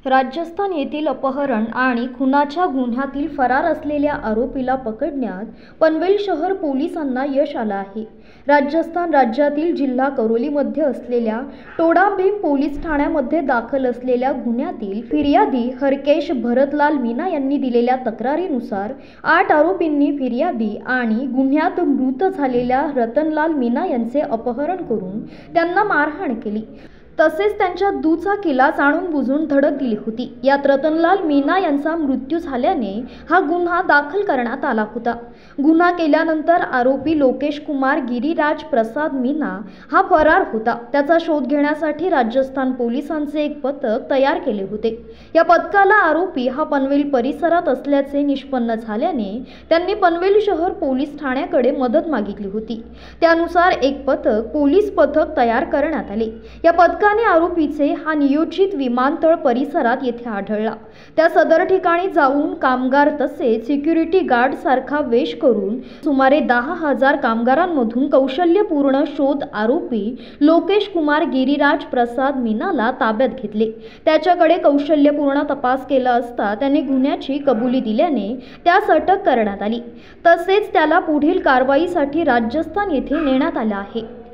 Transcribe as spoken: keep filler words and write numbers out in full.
राजस्थान येथील अपहरण आणि खुनाच्या गुन्ह्यातील फरार असलेल्या आरोपीला पकडण्यात पनवेल शहर पोलिसांना यश आलं आहे। राजस्थान राज्यातील जिल्हा करोलीमध्ये असलेल्या टोडाभीम पोलीस ठाण्यामध्ये दाखल असलेल्या गुन्ह्यातील फिर्यादी हरकेश भरतलाल मीना यांनी दिलेल्या तक्रारीनुसार आठ आरोपींनी फिर्यादी आणि गुन्ह्यात मृत झालेल्या रतनलाल मीना यांचे अपहरण करून त्यांना मारहाण केली, तसेच त्यांच्या दुचाकीला जाणून बुजून धडक दिली होती। यात रतनलाल मीना यांचा मृत्यू झाल्याने हा गुन्हा दाखल करण्यात आला होता। गुन्हा केल्यानंतर आरोपी लोकेश कुमार गिरीराज प्रसाद मीना हा फरार होता। त्याचा शोध घेण्यासाठी राजस्थान पोलिसांचे एक पथक तयार केले होते। या पथकाला आरोपी हा पनवेल परिसरात असल्याचे निष्पन्न झाल्याने त्यांनी पनवेल शहर पोलीस ठाण्याकडे मदत मागितली होती। त्यानुसार एक पथक पोलीस पथक तयार करण्यात आले। या पथक आरोपीचे हा नियोजित विमानतळ परिसरात येथे आढळला। त्या सदर ठिकाणी जाऊन कामगार तसेच सिक्युरिटी गार्ड सारखा वेश करून सुमारे दहा हजार कामगारांमधून कौशल्यपूर्ण शोध आरोपी लोकेश कुमार गिरीराज प्रसाद मीनाला ताब्यात घेतले। त्याच्याकडे कौशल्यपूर्ण तपास केला असता त्याने गुन्ह्याची कबुली दिल्याने त्यास अटक करण्यात आली, तसेच त्याला पुढील कारवाईसाठी राजस्थान येथे नेण्यात आले आहे।